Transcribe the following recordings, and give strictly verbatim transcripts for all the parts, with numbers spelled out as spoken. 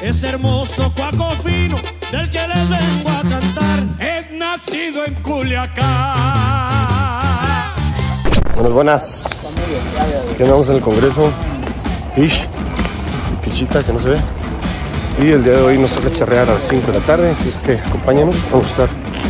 ese hermoso cuaco fino del que les vengo a cantar. Es nacido en Culiacán. Buenas, buenas. Aquí andamos en el Congreso. Fish, fichita que no se ve. Y el día de hoy nos toca charrear a las cinco de la tarde, así es que acompáñanos. Vamos a estar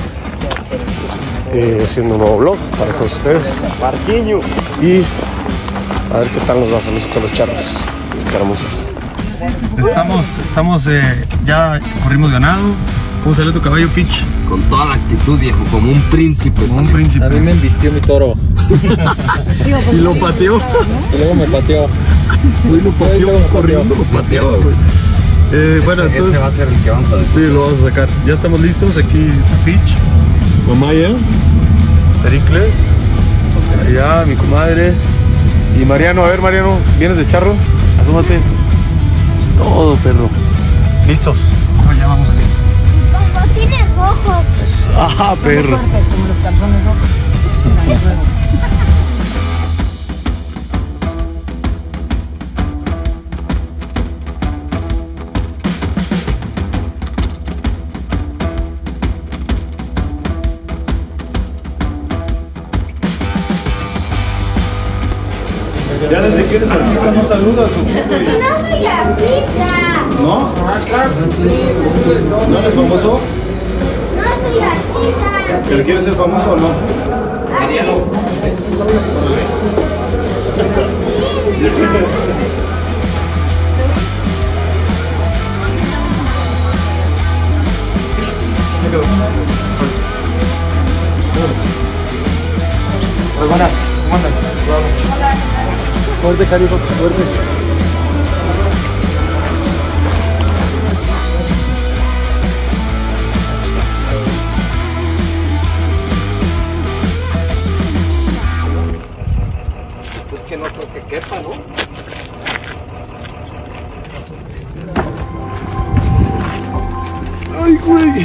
eh, haciendo un nuevo vlog para todos ustedes. Marquiño. Y a ver qué tal nos va. Saludos a todos los charros, escaramuzas. Estamos, estamos, eh, ya corrimos ganado. ¿Cómo salió tu caballo, Pitch? Con toda la actitud, viejo, como un príncipe. Como un príncipe. A mí me embistió mi toro. Y lo pateó. Y luego me pateó. Y lo pateó, corriendo, lo pateó, güey. Eh, bueno, ese, entonces... ese va a ser el que vamos a decir. Sí, lo vamos a sacar. Ya estamos listos. Aquí está Pitch, Mamaya, Pericles, allá mi comadre y Mariano. A ver, Mariano, ¿vienes de charro? Asómate. Es todo, perro. ¿Listos? Oh, ya vamos a ir. Como tiene rojos. Ah, perro. Como los calzones rojos. ¿Ya desde que eres artista no saludas o qué? No soy artista. ¿No? Ah, claro. ¿No eres famoso? No soy artista. ¿Pero quieres ser famoso o no? Muy buenas, ¿cómo andan? Fuerte, cariño, fuerte. Pues es que no creo que quepa, ¿no? ¡Ay, güey!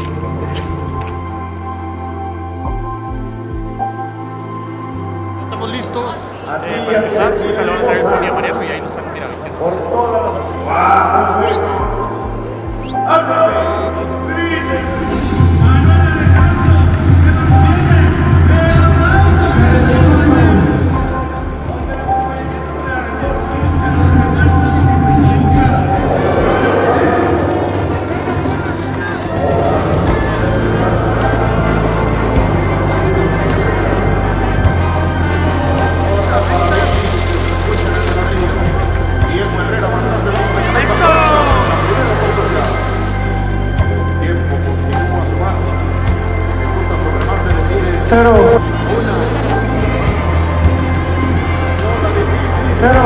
Estamos listos eh, para empezar. Ahorita le van a traer Juan y a Mariano y ahí nos están, mira, vistiendo. Cero. Cero.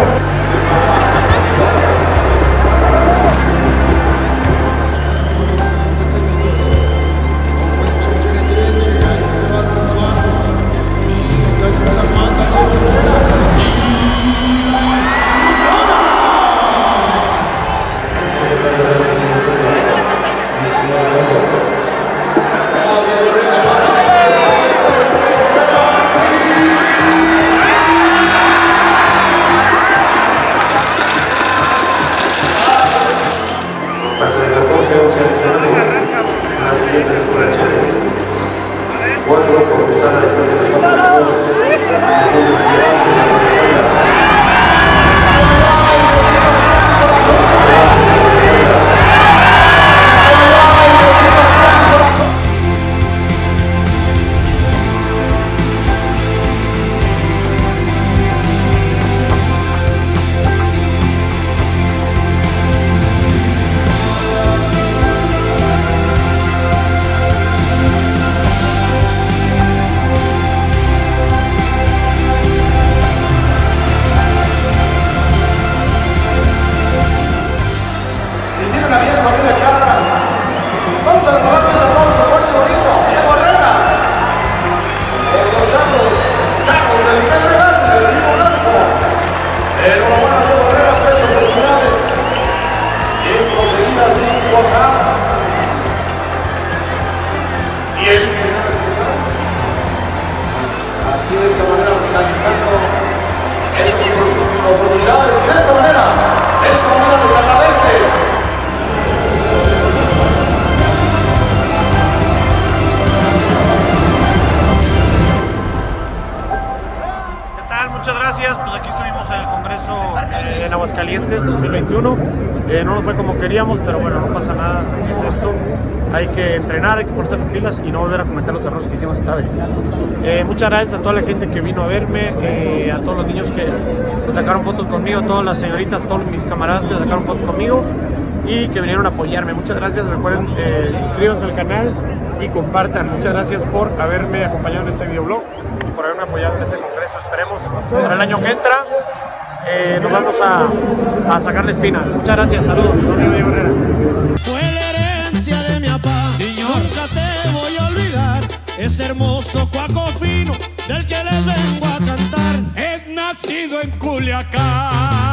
oportunidades y de esta manera, de esta manera les agradece pues aquí estuvimos en el Congreso eh, en Aguascalientes dos mil veintiuno. Eh, no nos fue como queríamos, pero bueno, no pasa nada, así es esto. Hay que entrenar, hay que ponerse las pilas y no volver a cometer los errores que hicimos esta vez. Eh, muchas gracias a toda la gente que vino a verme, eh, a todos los niños que pues, sacaron fotos conmigo, todas las señoritas, todos mis camaradas que sacaron fotos conmigo y que vinieron a apoyarme. Muchas gracias, recuerden eh, suscríbanse al canal y compartan. Muchas gracias por haberme acompañado en este videoblog y por haberme apoyado en este congreso. Esperemos para el año que entra eh, nos vamos a, a sacar la espina. Muchas gracias, saludos. Fue la herencia de mi papá, nunca te voy a olvidar. Ese hermoso cuaco fino del que les vengo a cantar. He nacido en Culiacán.